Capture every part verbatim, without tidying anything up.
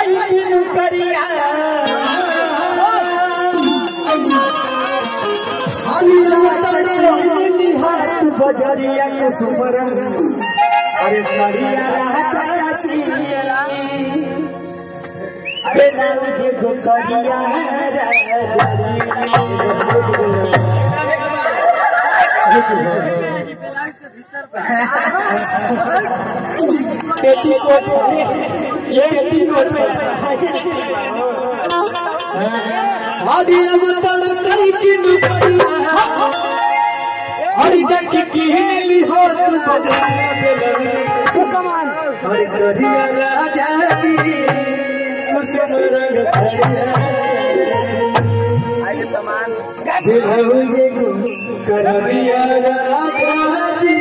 कोई किनु करिया हाथ बजरिया के सुपर अरे सरिया अरे नाउ जे को करिया पेटी कोट ये पेटी कोट आदि अवतार करी किनु करिया हरि जग की हिली हो तू समान हरि करिया राजा जी कुसुम रंग सरिया आगे समान दिलहु जे को करिया राजा जी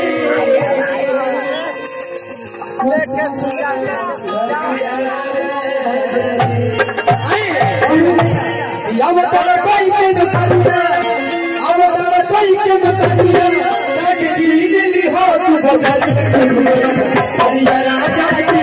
अवतार कोई के न करिया अवतार कोई के न करिया जग की हिली हो तू करिया राजा जी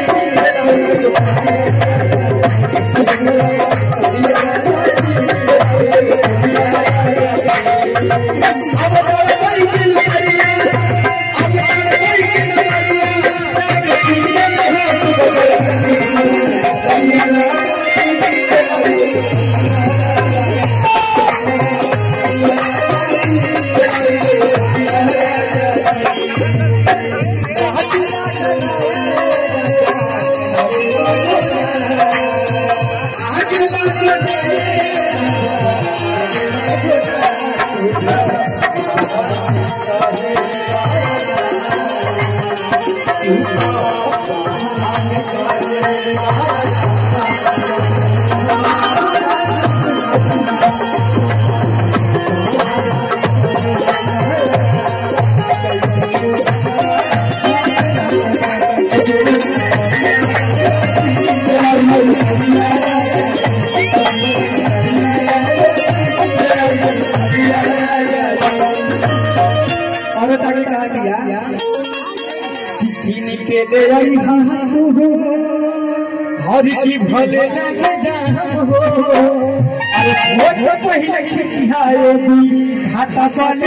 हर की भले लगे दाम हो अरे वोट पहले खिचिहाए भी हाथा पाले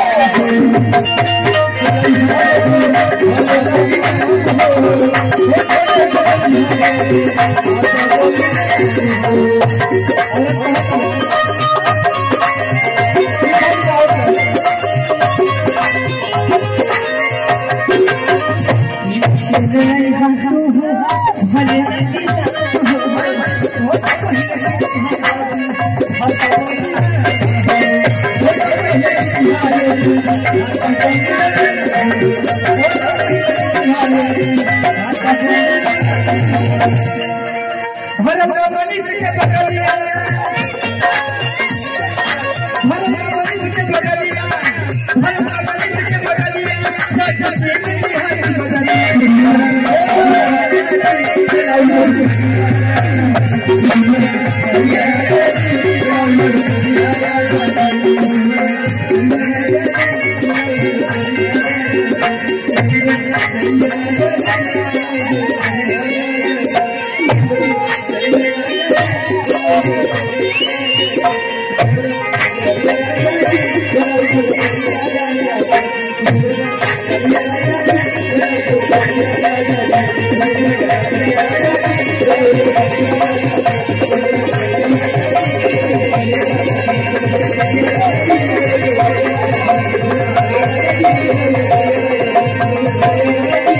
भरम का मनी से के पकड़िया भरम का मनी से के पकड़िया भरम का मनी से के पकड़िया जग की मिली हाथ बजरिया